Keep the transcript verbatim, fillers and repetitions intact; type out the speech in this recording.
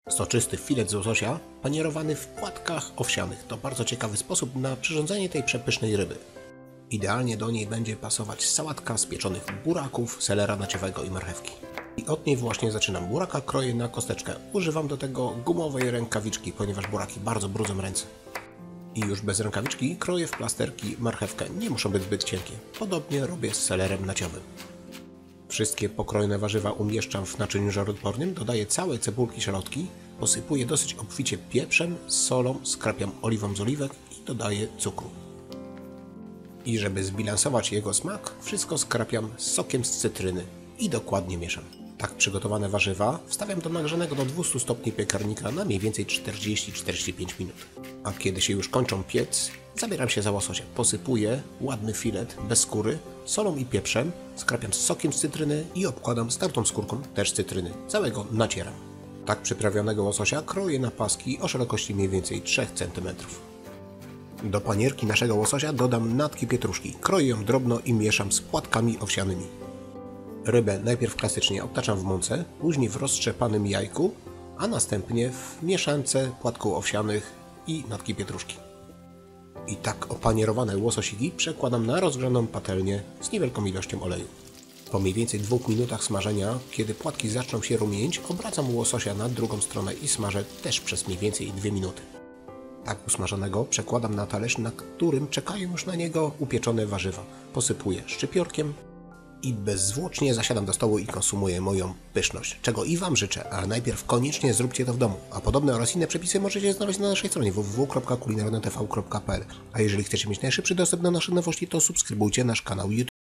Soczysty filet z łososia panierowany w płatkach owsianych to bardzo ciekawy sposób na przyrządzenie tej przepysznej ryby. Idealnie do niej będzie pasować sałatka z pieczonych buraków, selera naciowego i marchewki. I od niej właśnie zaczynam. Buraka kroję na kosteczkę. Używam do tego gumowej rękawiczki, ponieważ buraki bardzo brudzą ręce. I już bez rękawiczki kroję w plasterki marchewkę. Nie muszą być zbyt cienkie. Podobnie robię z selerem naciowym. Wszystkie pokrojone warzywa umieszczam w naczyniu żaroodpornym, dodaję całe cebulki, szalotki, posypuję dosyć obficie pieprzem, solą, skrapiam oliwą z oliwek i dodaję cukru. I żeby zbilansować jego smak, wszystko skrapiam sokiem z cytryny i dokładnie mieszam. Tak przygotowane warzywa wstawiam do nagrzanego do dwustu stopni piekarnika na mniej więcej czterdzieści do czterdziestu pięciu minut. A kiedy się już kończą piec, zabieram się za łososia. Posypuję ładny filet bez skóry solą i pieprzem, skrapiam z sokiem z cytryny i obkładam startą skórką, też z cytryny. Całego nacieram. Tak przyprawionego łososia kroję na paski o szerokości mniej więcej trzech centymetrów. Do panierki naszego łososia dodam natki pietruszki. Kroję ją drobno i mieszam z płatkami owsianymi. Rybę najpierw klasycznie obtaczam w mące, później w roztrzepanym jajku, a następnie w mieszance płatków owsianych i natki pietruszki. I tak opanierowane łososiki przekładam na rozgrzaną patelnię z niewielką ilością oleju. Po mniej więcej dwóch minutach smażenia, kiedy płatki zaczną się rumienić, obracam łososia na drugą stronę i smażę też przez mniej więcej dwie minuty. Tak usmażonego przekładam na talerz, na którym czekają już na niego upieczone warzywa. Posypuję szczypiorkiem i bezzwłocznie zasiadam do stołu i konsumuję moją pyszność, czego i Wam życzę, ale najpierw koniecznie zróbcie to w domu, a podobne oraz inne przepisy możecie znaleźć na naszej stronie w w w kropka kulinarnetv kropka p l. A jeżeli chcecie mieć najszybszy dostęp do naszych nowości, to subskrybujcie nasz kanał YouTube.